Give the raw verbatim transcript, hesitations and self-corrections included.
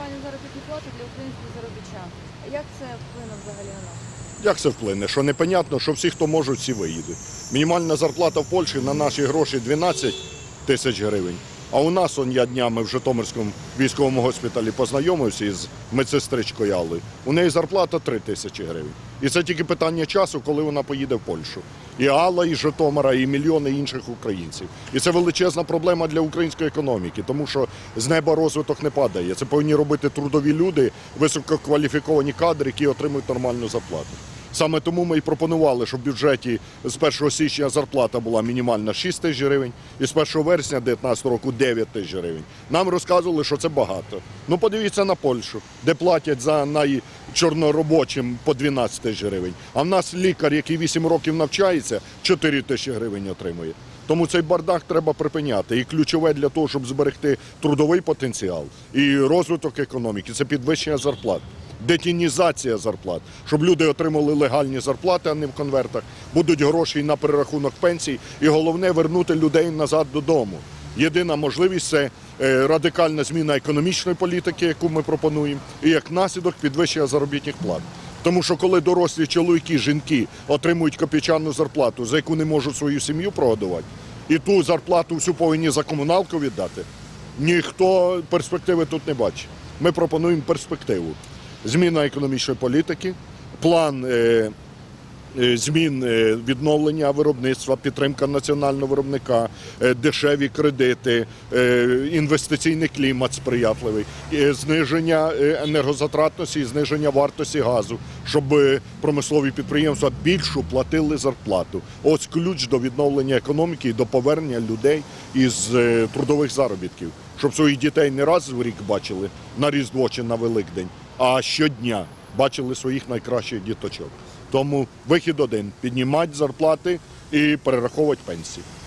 мінімальні заробітні плати для українських заробітчан. Як це вплине взагалі на нас? Як це вплине? Що непонятно, що всі, хто можуть, всі виїдуть. Мінімальна зарплата в Польщі на наші гроші дванадцять тисяч гривень. А у нас, он я днями в Житомирському військовому госпіталі познайомився із медсестричкою Аллою. У неї зарплата три тисячі гривень. І це тільки питання часу, коли вона поїде в Польщу. І Алла, і Житомира, і мільйони інших українців. І це величезна проблема для української економіки, тому що з неба розвиток не падає. Це повинні робити трудові люди, висококваліфіковані кадри, які отримують нормальну зарплату. Саме тому ми і пропонували, щоб в бюджеті з першого січня зарплата була мінімальна шість тисяч гривень і з першого вересня дві тисячі дев'ятнадцятого року дев'ять тисяч гривень. Нам розказували, що це багато. Ну подивіться на Польщу, де платять за найчорноробочим по дванадцять тисяч гривень. А в нас лікар, який вісім років навчається, чотири тисячі гривень отримує. Тому цей бардак треба припиняти. І ключове для того, щоб зберегти трудовий потенціал і розвиток економіки – це підвищення зарплат. Детінізація зарплат, щоб люди отримали легальні зарплати, а не в конвертах, будуть гроші на перерахунок пенсій, і головне – вернути людей назад додому. Єдина можливість – це радикальна зміна економічної політики, яку ми пропонуємо, і як наслідок підвищення заробітних плат. Тому що коли дорослі чоловіки, жінки отримують копійчану зарплату, за яку не можуть свою сім'ю прогодувати, і ту зарплату всю повинні за комуналку віддати, ніхто перспективи тут не бачить. Ми пропонуємо перспективу. Зміна економічної політики, план е, е, змін е, відновлення виробництва, підтримка національного виробника, е, дешеві кредити, е, інвестиційний клімат сприятливий, е, зниження енергозатратності і зниження вартості газу, щоб е, промислові підприємства більшу платили зарплату. Ось ключ до відновлення економіки і до повернення людей із е, трудових заробітків, щоб своїх дітей не раз в рік бачили на Різдво чи на Великдень, а щодня бачили своїх найкращих діточок. Тому вихід один – піднімати зарплати і перераховувати пенсії.